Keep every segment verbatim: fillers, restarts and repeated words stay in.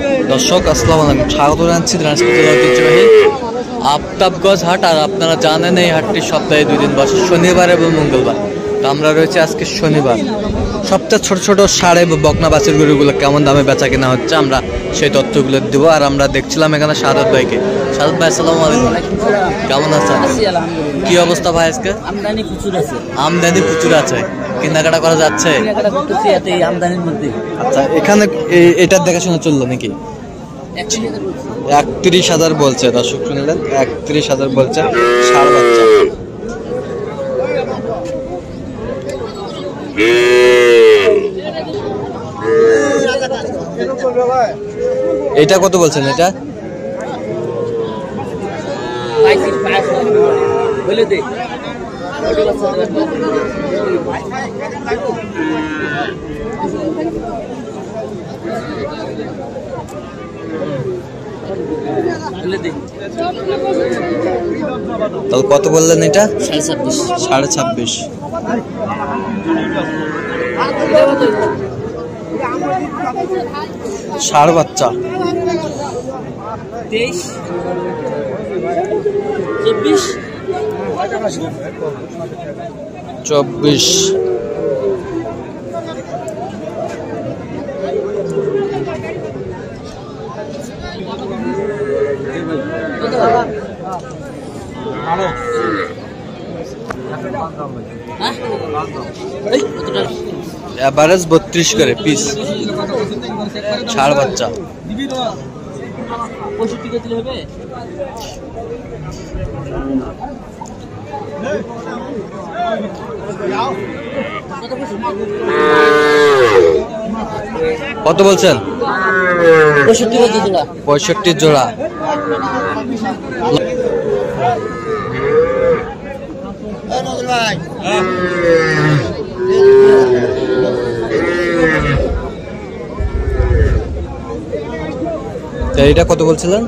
দর্শক আসসালামু আলাইকুম, স্বাগত জানাচ্ছি দিনাজপুর জেলার ঐতিহ্যবাহী আফতাবগঞ্জ হাট। আর আপনারা জানেন এই হাটটি সপ্তাহে দুই দিন বসে, শনিবার এবং মঙ্গলবার। তো আমরা রয়েছে আজকে শনিবার। সবচেয়ে ছোট ছোট ষাঁড়ে বকনা বাছুর গরুগুলো কেমন দামে বেচা কেনা হচ্ছে আমরা সেই তথ্যগুলো দেবো। আর আমরা দেখছিলাম এখানে সাদত ভাইকে। সাদত ভাই আসসালামু আলাইকুম, কেমন আছেন? কি অবস্থা ভাই আজকে? আমদানি প্রচুর আছে। আমদানি প্রচুর আছে, কেনাকাটা করা যাচ্ছে আমদানির মধ্যে। আচ্ছা, এখানে এটার দেখাশোনা চললো নাকি? একত্রিশ হাজার বলছে, দর্শক শুনলেন, একত্রিশ হাজার বলছে ষাঁড় বাচ্চা। এটা কত বলছেন? এটা তাহলে কত বললেন? এটা সাড়ে ছাব্বিশ সাড়ে ছাব্বিশ ষাঁড় বাচ্চা। তেইশ চব্বিশ চব্বিশ এভারেজ বত্রিশ করে পিস ষাঁড় বাচ্চা। পঁয়ষট্টি করে দিলে হবে। কত বলছেন? পঁয়ষট্টি করে জোড়া। পঁয়ষট্টি জোড়া। এইটা কত বলছিলেন?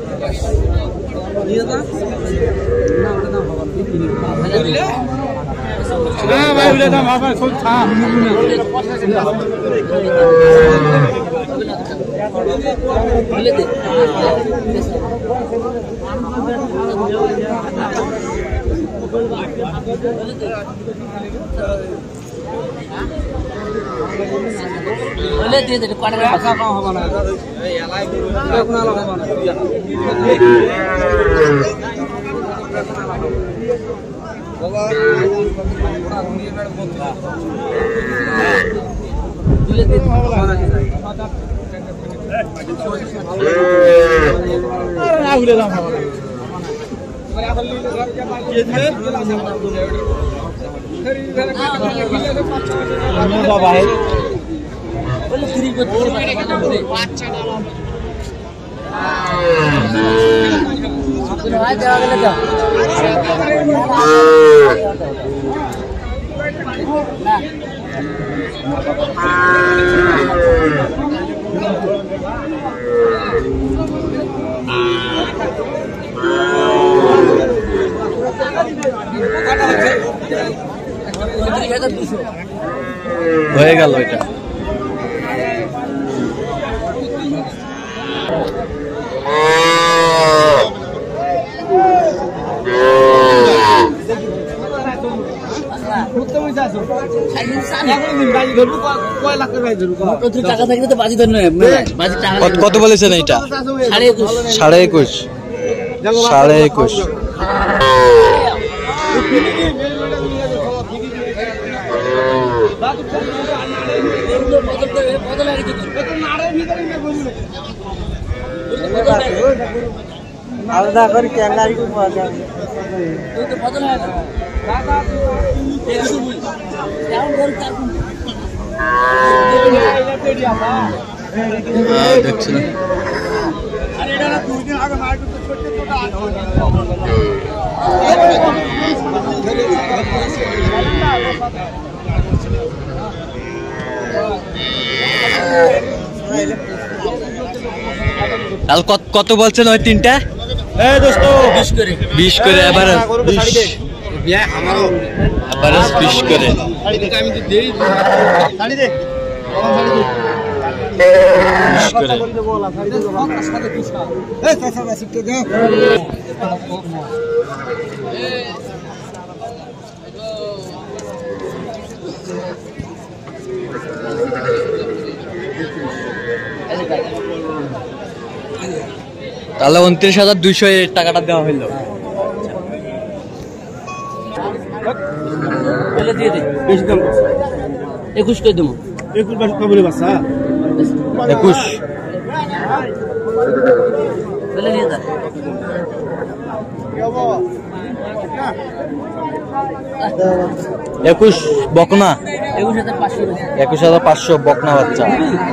হয়ে গেল এটা। কত বলেছেন এইটা? সাড়ে একুশ সাড়ে একুশ আলাদা করে ক্যাঙ্গারি को पास है तो तो बदल है दादा देखो बोल क्या बोल हां দেখছেন। আরে এটা না দুই দিন আগে মার্কেট তো ছোট ছোট কাল কত বলছেন ওই তিনটা? এই দোস্ত বিশ করে বিশ করে এভারেজ বিশ এভারেজ বিশ করে। আমি তো দেই শাড়ি দে করে। তাহলে উনত্রিশ হাজার দুইশো টাকাটা দেওয়া হইলো। দিয়ে দে বেশি দাম একুশ করে দেবো একুশ বাস কবলে বাসা একুশ বলে নিয়ে যা একুশ বকনা একুশ হাজার পাঁচশো একুশ হাজার পাঁচশো বকনা বাচ্চা।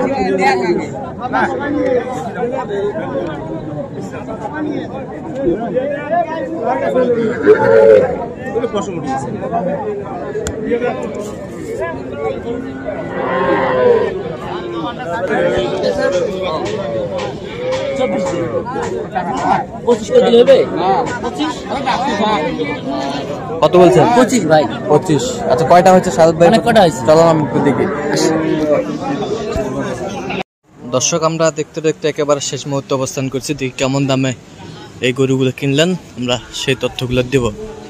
পঁচিশ করে দিলে হবে পঁচিশ কত বলছেন? পঁচিশ ভাই পঁচিশ। আচ্ছা কয়টা হয়েছে সাদত ভাই? অনেক কটা হয়েছে। চলো আমি একটু দেখি। দর্শক আমরা দেখতে দেখতে একেবারে শেষ মুহূর্তে অবস্থান করছি, দেখি কেমন দামে এই গরুগুলো কিনলেন, আমরা সেই তথ্যগুলো দেব।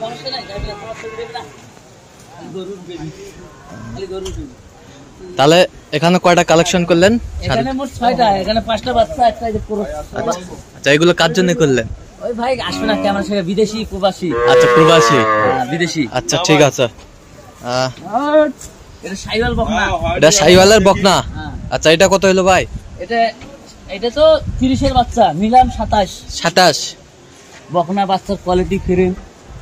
তাহলে এখানে কয়টা কালেকশন করলেন? এখানে মোট ছয়টা, এখানে পাঁচটা বাচ্চা একটা এই যে পুরো। আচ্ছা এগুলো কার জন্য করলেন? ওই ভাই আসবে না কেমন সে বিদেশি প্রবাসী। আচ্ছা প্রবাসী বিদেশি। আচ্ছা ঠিক আছে। আহ, এটা শাইওয়াল বকনা। এটা শাইওয়ালের বকনা। আচ্ছা এটা কত হলো ভাই? এটা এটা তো তিরিশের বাচ্চা, নিলাম সাতাশ। সাতাশ বকনা বাচ্চার কোয়ালিটি ফিরেন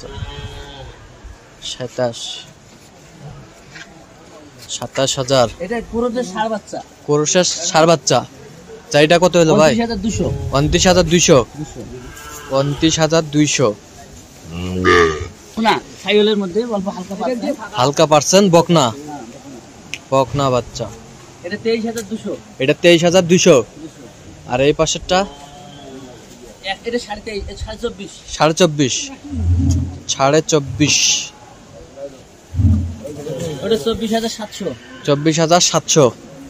সাতাশ সাতাশ হাজার। এটা পুরোতে ষাঁড় বাচ্চা, কোরসের সার বাচ্চা। আচ্ছা এটা কত হলো ভাই? পঁয়ত্রিশ হাজার দুশো। উনত্রিশ হাজার দুইশো উনত্রিশ হাজার দুইশো না শাইওয়ালের মধ্যে অল্প হালকা পাচ্ছেন। হালকা পার্সেন্ট বকনা বকনা বাচ্চা। এটা তেইশ হাজার দুশো। এটা তেইশ হাজার দুইশো। আর এই পাশেরটা এটা সাড়ে তেইশ সাড়ে চব্বিশ সাড়ে চব্বিশ সাড়ে চব্বিশ ওটা চব্বিশ হাজার সাতশো। চব্বিশ হাজার সাতশো।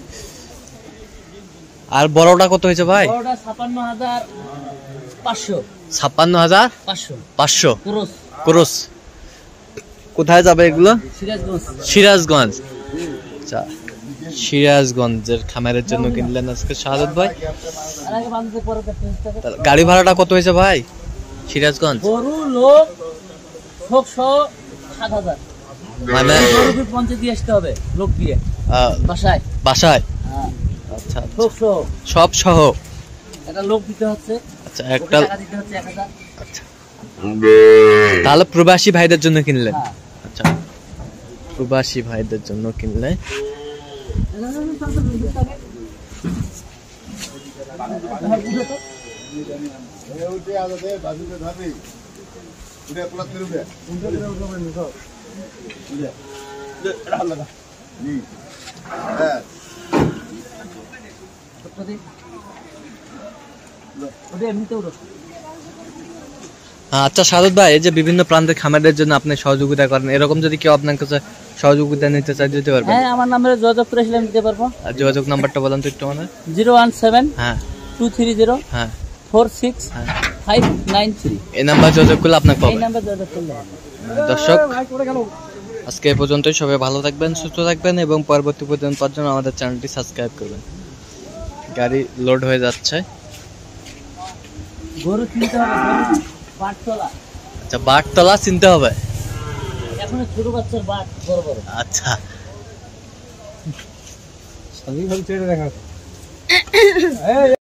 আর বড়টা কত হয়েছে ভাই? ওটা ছাপান্ন হাজার পাঁচশো। ছাপ্পান্ন হাজার পাঁচশো পাঁচশো ক্রস। ক্রস। কোথায় যাবে এগুলো? সিরাজগঞ্জ। সিরাজগঞ্জ। আচ্ছা সিরাজগঞ্জের খামারের জন্য কিনলেন আজকে শাহাদত ভাই। আর আগে বাঁধতে পরে কাটতে তাহলে গাড়ি ভাড়াটা কত হয়েছে ভাই সিরাজগঞ্জ? গরু লোক ছশো সাত হাজার। মানে গরু পঞ্চে দিয়ে আসতে হবে লোক দিয়ে আহ, বাসায়। বাসায়। হ্যাঁ আচ্ছা ছশো সব সহ। একটা লোক দিতে হচ্ছে। আচ্ছা ওকে একটা। টাকা দিতে হচ্ছে এক হাজার। আচ্ছা তাহলে প্রবাসী ভাইদের জন্য কিনলেন? হ্যাঁ। আচ্ছা প্রবাসী ভাইদের জন্য কিনলে। আচ্ছা শাহাদত ভাই এই যে বিভিন্ন প্রান্তের খামারদের জন্য আপনি সহযোগিতা করেন, এরকম যদি কেউ আপনার কাছে সহযোগিতা নিতে চাই দিতে পারবেন? হ্যাঁ আমার নাম্বারে যোগাযোগ করে আসলে দিতে পারবো। আর যোগাযোগ নাম্বারটা বলেন তো একটু মানে। জিরো ওয়ান সেভেন হ্যাঁ টু থ্রি জিরো হ্যাঁ ফোর সিক্স হ্যাঁ ফাইভ নাইন থ্রি। এই নাম্বার যোগাযোগ করলে আপনাকে এই পাবেন। নাম্বার যোগাযোগ করলে হবে। দর্শক আজকে এই পর্যন্তই, সবাই ভালো থাকবেন সুস্থ থাকবেন এবং পরবর্তী পর্যন্ত পাওয়ার জন্য আমাদের চ্যানেলটি সাবস্ক্রাইব করবেন। গাড়ি লোড হয়ে যাচ্ছে। গরু কিনতে হবে, গরু বাটতলা। আচ্ছা বাটতলা চিনতে হবে এখন ছোট বাচ্চার বাট বড় বড়। আচ্ছা সবই ভালো ছেড়ে দেখা